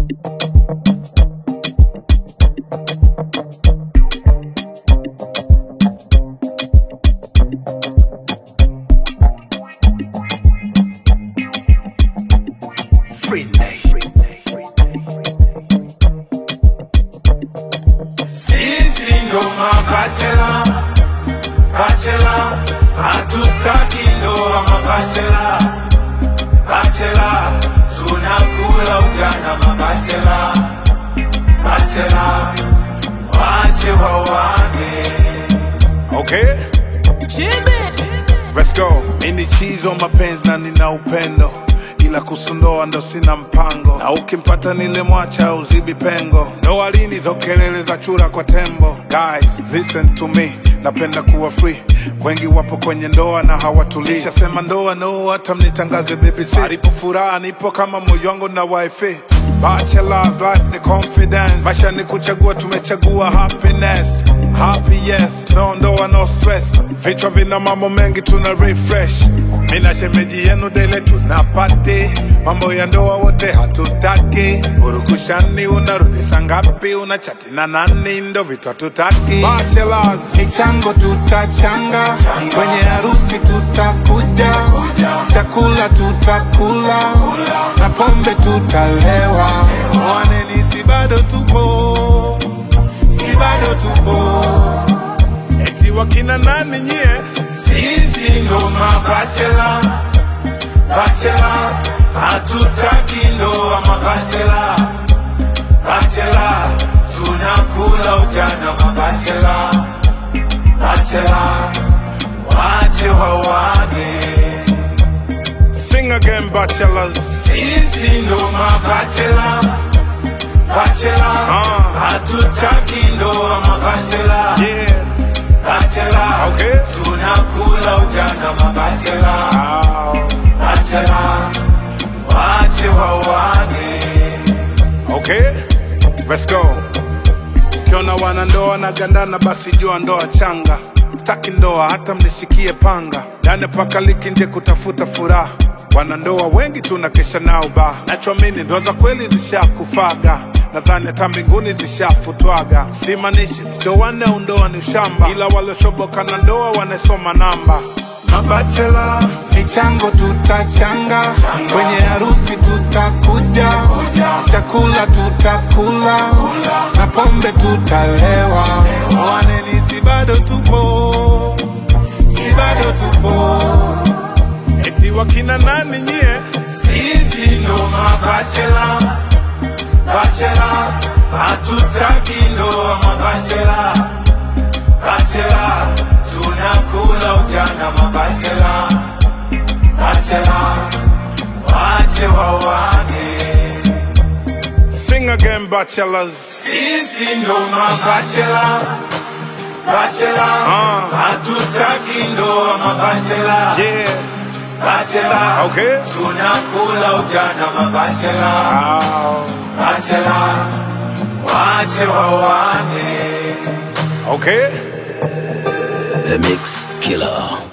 Sisi ndo mabachela, bachela, hatutaki ndoa mabachela, bachela, tunakula ujana mabachela, bachela, wache wawane. Okay? Let's go. Mini chizo mapenzi na nina upendo, ila kusundoa ndo sina mpango, na ukimpata nile mwacha uzibi pengo. Ndoa lini zo kelele za chura kwa tembo. Guys, listen to me, napenda kuwa free. Wengi wapo kwenye ndoa na hawatulii. Sema ndoa no, hata mnitangaze BBC. Alipo furaha nipo kama moyo wangu na wifi. Bachelor's life ni confidence, maisha ni kuchagua, tumechagua happiness. Happy yes, no ndoa no stress. Vichwa vina mambo mengi tuna refresh. Mina shemeji yenu dele tunapati, mambo ya ndoa wote hatutaki. Urukushani unarudi sangapi, unachati na nani, ndo vitu hatutaki. Bachelors, michango tutachanga, kwenye harusi tutakuja, chakula tutakula, na pombe tutalewa. Waneni si bado tupo, si bado tupo. eti wakina nani nyie? Sisi ndo mabachela, bachela, hatutaki ndoa mabachela, bachela, tunakula ujana mabachela, bachela, wache wawane. Sing again, bachelors. Sisi ndo mabachela, bachela, hatutaki ndoa mabachela, Yeah. bachela, Okay. tunakula ujana mabachela, bachela, wache wawane. Okay, let's go. Ukiona wanandoa na gandana, basi jua ndoa changa. Staki ndoa hata mnishikie panga, ndani paka liki nje kutafuta furaha. Wanandoa wengi tunakesha nao ba, nachoamini ndoa za kweli zishakufaga. Nadhani hata mbinguni zishafutwaga. Simanishi sio wane undoa ni ushamba, ila waliochoboka na ndoa wanasoma namba. Mabachela, michango tutachanga, kwenye harusi tutakuja, chakula tutakula, na pombe tutalewa. Waneni si bado tupo, si bado tupo. Eti wakina nani nyie? Sisi ndo mabachela, bachela, hatutaki ndoa mabachela, bachela, tunakula ujana mabachela, bachela, wache wawane. Sing again, bachelors. Sisi ndo mabachela, bachela, hatutaki ndoa mabachela, Yeah. bachela, Okay. tunakula ujana mabachela, bachela, wache wawane. Okay. The Mix Killer.